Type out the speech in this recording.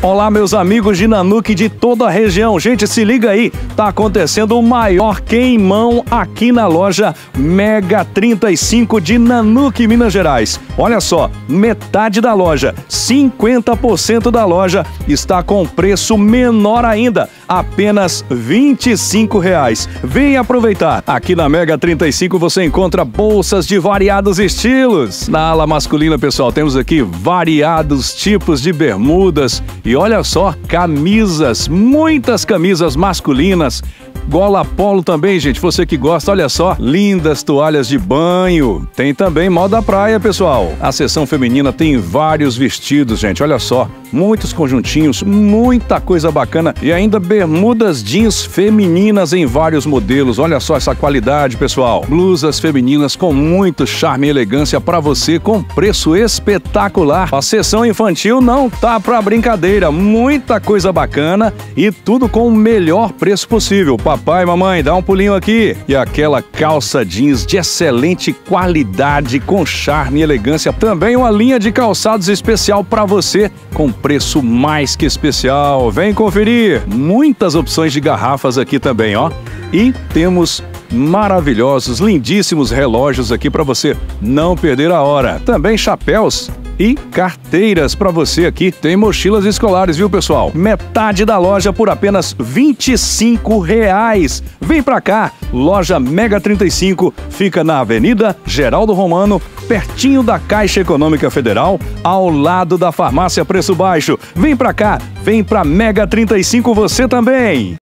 Olá, meus amigos de Nanuque de toda a região. Gente, se liga aí, tá acontecendo o maior queimão aqui na loja Mega 35 de Nanuque, Minas Gerais. Olha só, metade da loja, 50% da loja está com preço menor ainda, apenas R$ 25. Vem aproveitar. Aqui na Mega 35 você encontra bolsas de variados estilos. Na ala masculina, pessoal, temos aqui variados tipos de bermudas e olha só, camisas, muitas camisas masculinas. Gola polo também, gente, você que gosta, olha só, lindas toalhas de banho. Tem também moda praia, pessoal. A seção feminina tem vários vestidos, gente, olha só, muitos conjuntinhos, muita coisa bacana e ainda bermudas jeans femininas em vários modelos. Olha só essa qualidade, pessoal. Blusas femininas com muito charme e elegância para você com preço espetacular. A seção infantil não tá pra brincadeira, muita coisa bacana e tudo com o melhor preço possível. Papai, mamãe, dá um pulinho aqui. E aquela calça jeans de excelente qualidade, com charme e elegância. Também uma linha de calçados especial para você, com preço mais que especial. Vem conferir. Muitas opções de garrafas aqui também, ó. E temos maravilhosos, lindíssimos relógios aqui para você não perder a hora. Também chapéus e carteiras para você aqui. Tem mochilas escolares, viu, pessoal? Metade da loja por apenas R$ 25. Vem pra cá, loja Mega 35, fica na Avenida Geraldo Romano, pertinho da Caixa Econômica Federal, ao lado da farmácia Preço Baixo. Vem pra cá, vem pra Mega 35 você também.